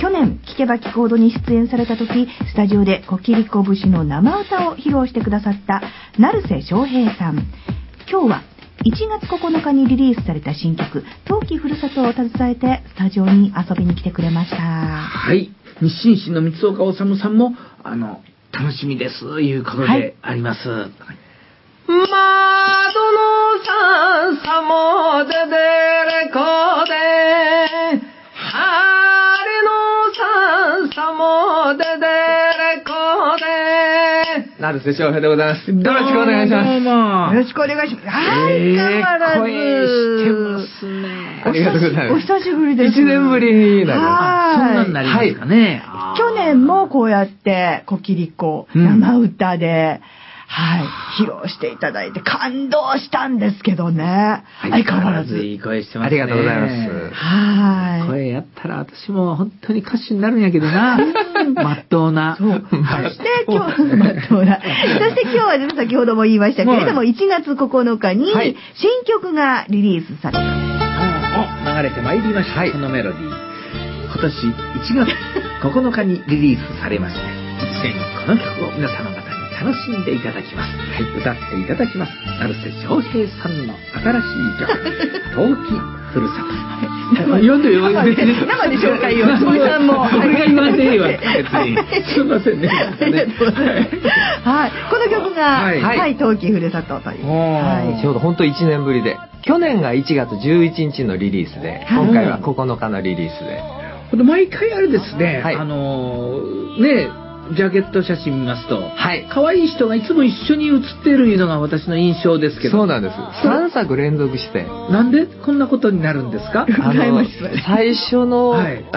去年聞けば聞くほどに出演された時、スタジオでコキリコ節の生歌を披露してくださった成瀬翔平さん。今日は1月9日にリリースされた新曲冬季ふるさとを携えてスタジオに遊びに来てくれました。 はい、日清市の三岡治さんも楽しみですということであります、はい、 窓のさんさもででれこで晴れのさんさもででれこで成瀬翔平でございます。よろしくお願いします。 よろしくお願いします。相変わらず声してますね。 ありがとうございます。 お久しぶりです。 1年ぶりになります。 そんなになりますかね。 去年もこうやってコキリコ生歌で、披露していただいて感動したんですけどね。相変わらずいい声してますね。 ありがとうございます。 声やったら私も本当に歌手になるんやけどな。まっとうな。 そして今日はね、先ほども言いましたけれども、1月9日に新曲がリリースされます。 流れてまいりました、このメロディー。今年1月9日にリリースされまして、この曲を皆様方に楽しんでいただきます。歌っていただきます。成瀬翔平さんの新しい曲、冬季ふるさと。読んでよ、 生で紹介を、坪井さんも。 俺が言わんでいいわ、別に。すいませんね。 はい、この曲が、冬季ふるさとという。 ちょうど本当1年ぶりで、去年が1月11日のリリースで、今回は9日のリリースで。 毎回あれですね、ジャケット写真見ますと、可愛い人がいつも一緒に写っているのが私の印象ですけど。 そうなんです。3作連続して。 なんでこんなことになるんですか？ 最初の、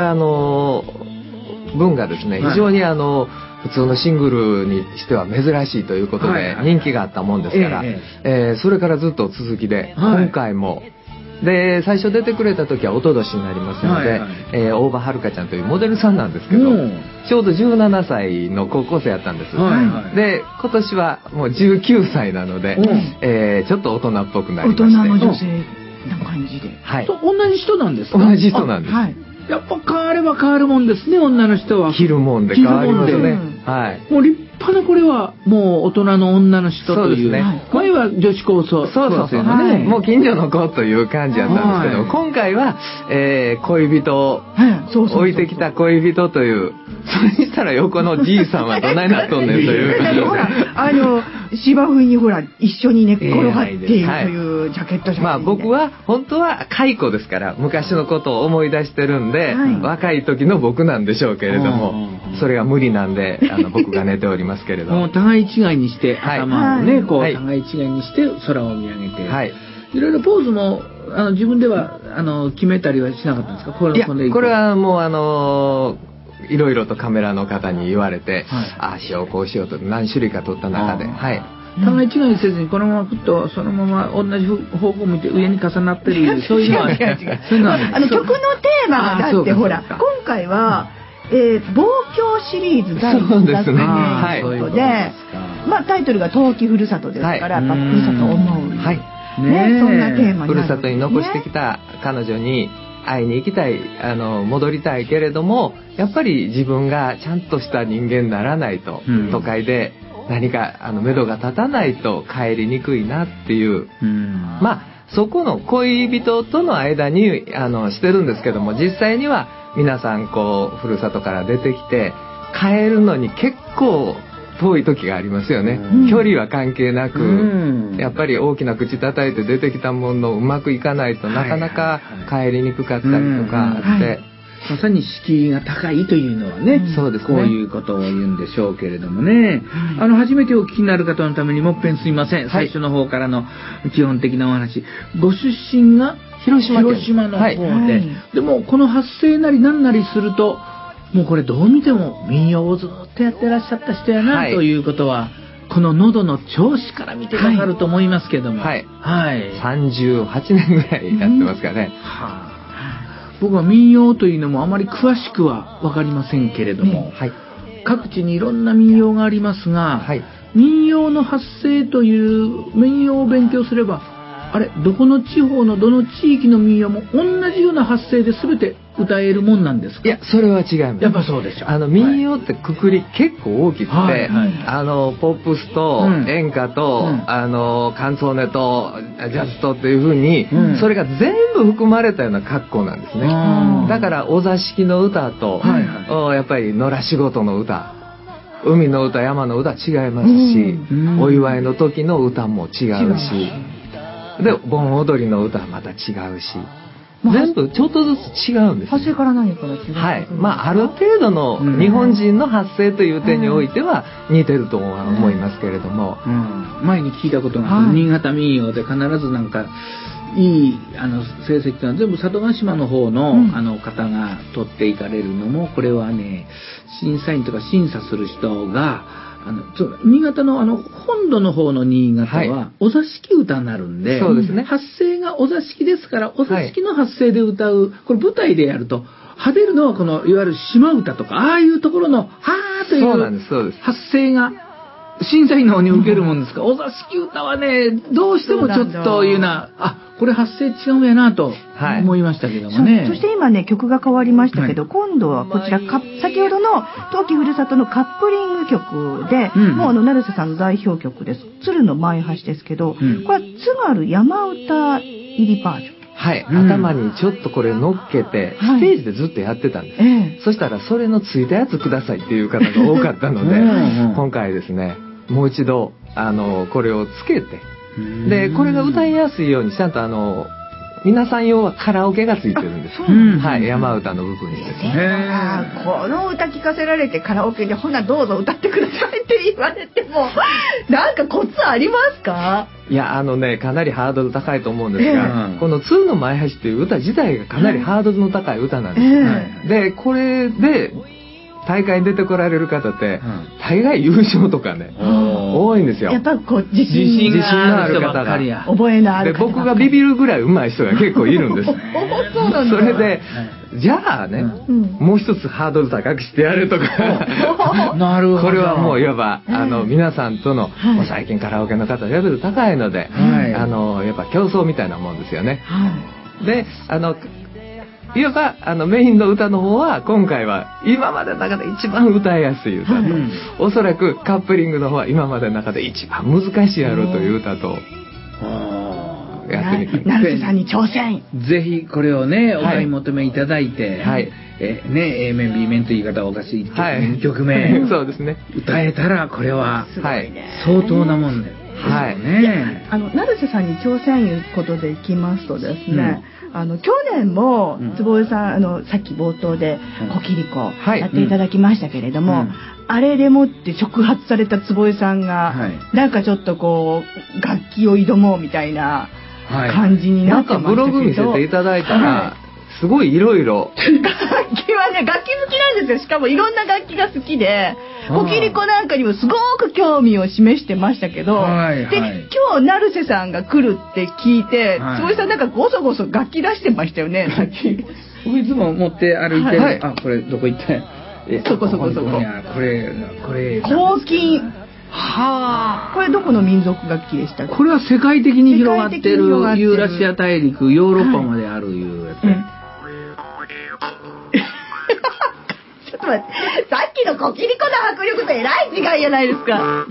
文がですね、非常に普通のシングルにしては珍しいということで人気があったもんですから、それからずっと続きで、今回もで最初出てくれた時はおととしになりますので、大場遥ちゃんというモデルさんなんですけど、ちょうど17歳の高校生やったんです、で今年はもう19歳なので、ちょっと大人っぽくなりまして、 大人の女性な感じで、 同じ人なんですか？ 同じ人なんです。 やっぱ変われば変わるもんですね、女の人は。 着るもんで変わりますね。 もう立派な、これはもう大人の女の人という。前は女子高生のね。 もう近所の子という感じだったんですけど、今回は恋人を置いてきた恋人という、それにしたら横のじいさんはどないなっとんねんという。 芝生にほら一緒に寝っ転がっているというジャケット写真。 僕は本当は蚕ですから昔のことを思い出してるんで、若い時の僕なんでしょうけれども、それが無理なんで僕が寝ておりますけれども、 互い違いにして頭をね、こう互い違いにして空を見上げて、いろいろポーズも自分では決めたりはしなかったんですか？ これはもういろいろとカメラの方に言われて、ああしようこうしようと何種類か撮った中で、 互い違いにせずにこのままふっとそのまま同じ方向を見て上に重なってるそういうのは曲のテーマがだってほら今回は望郷シリーズ第1作目ということで、タイトルが冬季ふるさとですから、やっぱふるさとを思う、そんなテーマにふるさとに残してきた彼女に会いに行きたい、戻りたいけれども、やっぱり自分がちゃんとした人間にならないと、都会で何か目処が立たないと帰りにくいなっていう、そこの恋人との間にしてるんですけども、実際には皆さんこうふるさとから出てきて帰るのに結構遠い時がありますよね、距離は関係なく、やっぱり大きな口叩いて出てきたものうまくいかないとなかなか帰りにくかったりとかあって、 まさに敷居が高いというのはね、 そうですね、 こういうことを言うんでしょうけれどもね、初めてお聞きになる方のためにもっぺんすいません、最初の方からの基本的なお話、ご出身が広島の方で、でもこの発声なりなんなりするともうこれどう見ても民謡をずっとやってらっしゃった人やな、ということはこの喉の調子から見てわかると思いますけども、 38年ぐらいやってますからね。 僕は民謡というのもあまり詳しくは分かりませんけれども、各地にいろんな民謡がありますが、民謡の発声という民謡を勉強すればあれどこの地方のどの地域の民謡も同じような発声で全て歌えるもんなんですか？ いや、それは違います。 やっぱそうでしょ。 民謡ってくくり結構大きくて、 はいはいポップスと演歌と、カンツォーネとジャズとっていう風に、それが全部含まれたような格好なんですね。だからお座敷の歌と、やっぱり野良仕事の歌、海の歌、山の歌違いますし、お祝いの時の歌も違うし、で盆踊りの歌はまた違うし、全部ちょっとずつ違うんです。 発声から何から違う。 はい。ある程度の日本人の発声という点においては似てるとは思いますけれども、 前に聞いたことがある、新潟民謡で必ずなんかいい成績というのは全部佐渡島の方の、方が取っていかれるのも、これはね、審査員とか審査する人が新潟の本土の方の新潟はお座敷歌になるんで、 そうですね、 発声がお座敷ですから、お座敷の発声で歌う、これ舞台でやると派手るのはこのいわゆる島歌とかああいうところのはーという発声が審査員の方に受けるもんですから、お座敷歌はねどうしてもちょっというこれ発声違うんやなと思いましたけどもね。 そして今ね曲が変わりましたけど、今度はこちら先ほどの冬季ふるさとのカップリング曲で、もう成瀬さんの代表曲です。鶴の舞橋ですけど、これは津軽山歌入りバージョン。 はい、頭にちょっとこれ乗っけて、ステージでずっとやってたんです。そしたらそれのついたやつくださいっていう方が多かったので、今回ですね、もう一度これをつけて、でこれが歌いやすいようにちゃんと皆さん用はカラオケがついてるんです。はい、山歌の部分にですね。 この歌聞かせられてカラオケでほなどうぞ歌ってくださいって言われてもなんかコツありますか？ いやかなりハードル高いと思うんですが、この鶴の舞橋っていう歌自体がかなりハードルの高い歌なんです。でこれで大会に出てこられる方って大概優勝とかね多いんですよ。 やっぱり自信のある方が覚えのある方で僕がビビるぐらい上手い人が結構いるんです。 そうなんだ。 それでじゃあね、もう一つハードル高くしてやるとかなるほど。 これはもういわば皆さんとの最近カラオケの方レベル高いので、やっぱ競争みたいなもんですよね。でいわばメインの歌の方は今回は今までの中で一番歌いやすい歌と、おそらくカップリングの方は今までの中で一番難しいやろうという歌とやってみて、 成瀬さんに挑戦、 ぜひこれをねお買い求めいただいて、A 面 B 面という言い方はおかしい、2曲目そうですね、 歌えたらこれは相当なもんで、 成瀬さんに挑戦いうことでいきますとですね、去年も坪井さんさっき冒頭でコキリコやっていただきましたけれども、あれでもって触発された坪井さんが、なんかちょっとこう楽器を挑もうみたいな感じになってましたけど、 なんかブログ見せていただいたら、すごいいろいろ楽器はね、楽器好きなんですよ。しかもいろんな楽器が好きで、コキリコなんかにもすごく興味を示してましたけど、で今日成瀬さんが来るって聞いて、坪井さんなんかごそごそ楽器出してましたよね、さっき。 僕いつも持って歩いて、これどこ行ってそここれ黄金。これどこの民族楽器でしたっけ？ これは世界的に広がってるユーラシア大陸、ヨーロッパまであるいうやつ。 ちょっと待って、さっきのコキリコの迫力とえらい違いじゃないですか。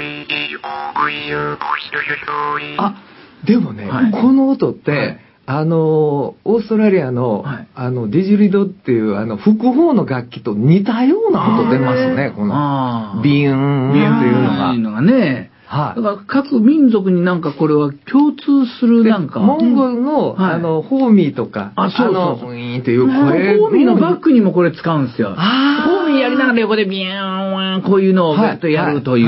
でもね、この音って、オーストラリアの、ディジュリドっていう複方の楽器と似たような音出ますね、このビーンっていうのがね。だから各民族になんかこれは共通するなんかモンゴルのホーミーとかウィーンっていう声、 ホーミーのバックにもこれ使うんですよ。ホーミーやりながら横でビヤーンこういうのをやるという、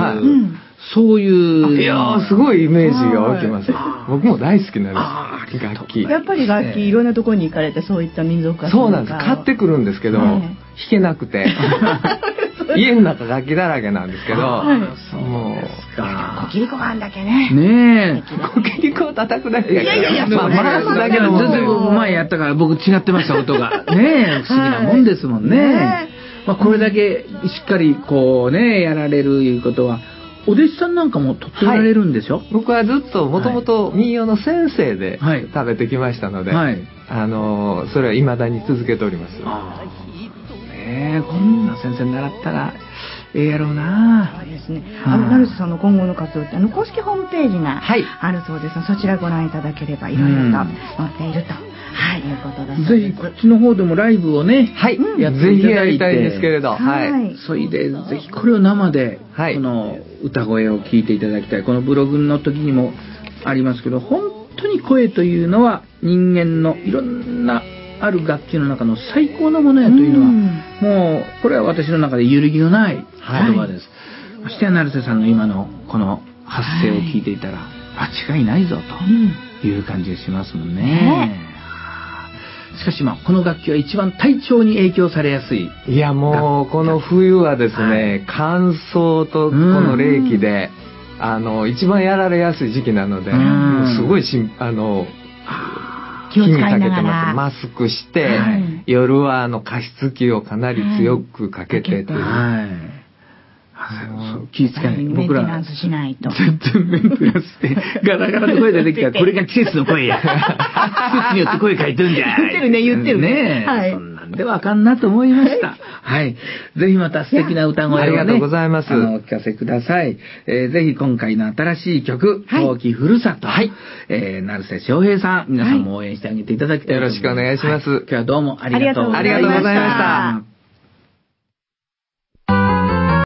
そういう、 いやーすごいイメージが湧きます。僕も大好きなんです、楽器。 やっぱり楽器いろんなところに行かれてそういった民族楽器そうなんです。買ってくるんですけど弾けなくて家の中楽器だらけなんですけど、もうコキリコがあんだけね。 ねえ。コキリコを叩くだけ。 いや回すだけの全然前やったから僕違ってました音が。ねえ不思議なもんですもんね。これだけしっかりこうねやられるいうことは。 お弟子さんなんかも取っておられるんでしょ？ 僕はずっともともと民謡の先生で食べてきましたので、それは未だに続けております。 こんな先生に習ったらやろうな。 そうですね。成瀬さんの今後の活動って公式ホームページがあるそうですが、そちらご覧いただければいろいろと載っていると。いうことだそうです。 ぜひこっちの方でもライブをね、 やっていただいて、ぜひやりたいんですけれど、 それでぜひこれを生でこの歌声を聞いていただきたい。このブログの時にもありますけど、本当に声というのは人間のいろんなある楽器の中の最高のものやというのは、もうこれは私の中で揺るぎのない言葉です。そして成瀬さんの今のこの発声を聞いていたら間違いないぞという感じがしますもんね。しかしこの楽器は一番体調に影響されやすい。 いやもうこの冬はですね、乾燥とこの冷気で一番やられやすい時期なので、すごい気にかけてます。マスクして、夜は加湿器をかなり強くかけて気遣い僕らメンテナンスしないと全然メンテナンスしてガラガラの声出てきたらこれが季節の声や季節によって声変えてるんじゃ言ってるねそんなんでわかんなと思いました。ぜひまた素敵な歌声をね、 ありがとうございます。 お聞かせください。ぜひ今回の新しい曲陶器ふるさと、成瀬翔平さん、皆さんも応援してあげていただきたいと思います。 よろしくお願いします。 今日はどうもありがとうございました。 ありがとうございました。